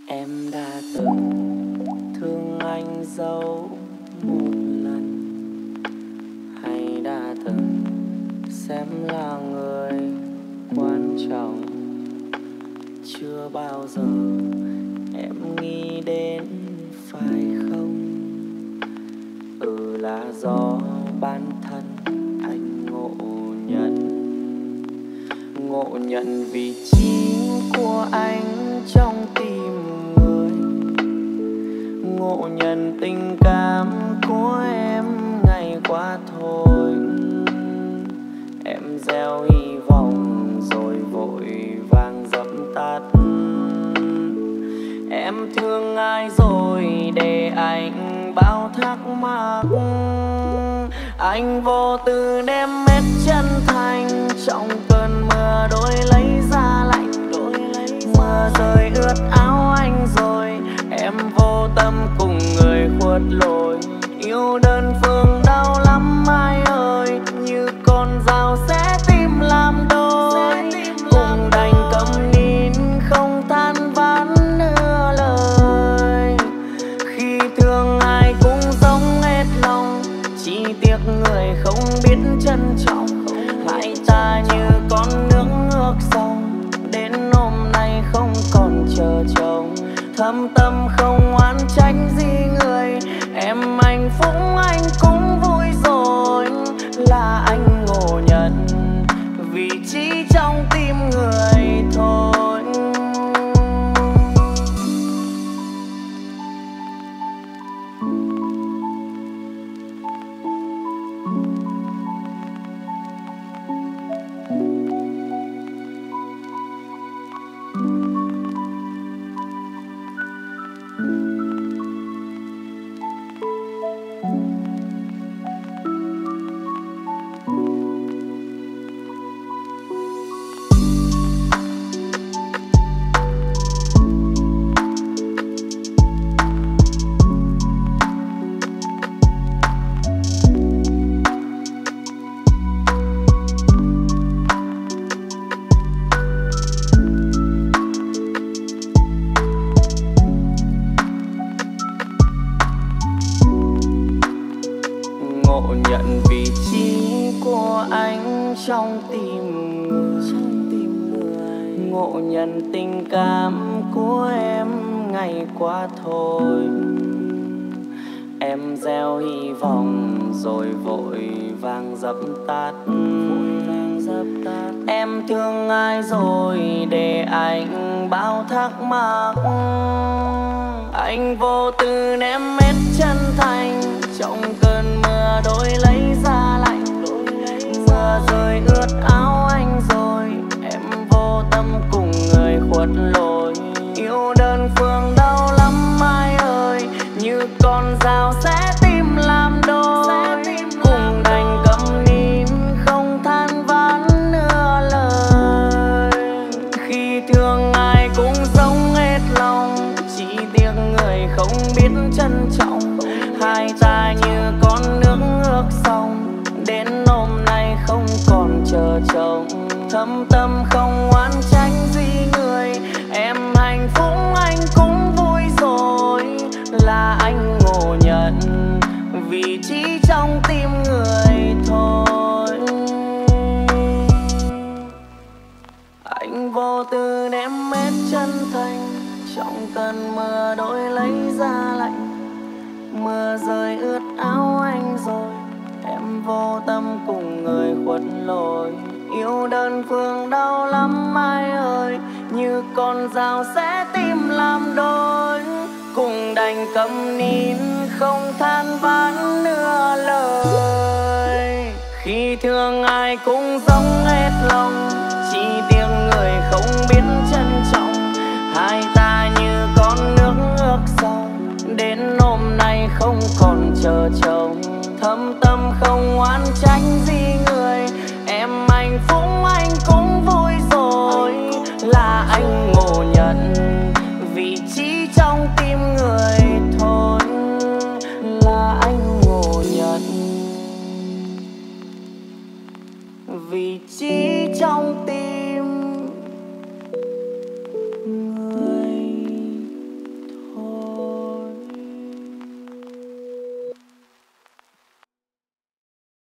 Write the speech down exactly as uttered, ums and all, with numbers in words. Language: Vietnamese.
Em đã từng thương anh dấu một lần, hay đã từng xem là người quan trọng. Chưa bao giờ em nghĩ đến phải không? Ừ, là do bản thân anh ngộ nhận, ngộ nhận vị trí của anh trong tim người, ngộ nhận tình cảm của em ngày qua thôi. Em gieo hy vọng rồi vội vàng dập tắt. Em thương ai rồi để anh bao thắc mắc. Anh vô tư đem hết chân thành, trong cơn mưa đôi lấy ra lạnh. Mưa rơi ướt áo anh rồi, em vô tâm cùng người khuất lối. Yêu đơn phương đau lắm ai ơi, như con dao sẽ tim làm đôi. Cùng đành câm nín không than vãn nửa lời. Khi thương ai cũng giống hết lòng, chỉ tiếc người không biết trân trọng. Hai ta như con nước ngược dòng, đến hôm nay không còn chờ chồng. Thâm tâm không oán trách gì người, em hạnh phúc anh cũng vui rồi. Là anh ngộ nhận vị trí trong tim người thôi. Ngộ nhận vị trí của anh trong tim người, ngộ nhận tình cảm của em ngày qua thôi. Em gieo hy vọng rồi vội vàng dập tắt. Em thương ai rồi để anh bao thắc mắc. Anh vô tư ném hết chân thành, trong cơn mưa đôi lấy ra lạnh. Mưa rơi ướt áo anh rồi, em vô tâm cùng người khuất lối. Yêu đơn phương đau lắm ai ơi, như con dao sẽ tim làm đôi. Cùng đành câm nín không than vãn nửa lời. Khi thương ai cũng giống hết lòng, chỉ tiếc người không biết trân trọng. Hai ta như con nước ngược dòng, đến hôm nay không còn chờ chồng. Thâm tâm không oán trách gì người, em hạnh phúc anh cũng vui rồi. Là anh ngộ nhận vị trí trong tim người thôi. Anh vô tư ném hết chân thành, trong cơn mưa đôi lấy ra lạnh. Mưa rơi ướt áo anh rồi, em vô tâm cùng người khuất lối. Yêu đơn phương đau lắm ai ơi, như con dao sẽ tim làm đôi. Cùng đành câm nín không than vãn nửa lời. Khi thương ai cũng giống hết lòng, chỉ tiếc người không biết trân trọng. Hai ta như con nước ngược dòng, đến hôm nay không còn chờ chồng. Thâm tâm không oán trách gì người, em hạnh phúc anh cũng vui rồi. Là anh ngộ nhận vị trí trong tim người.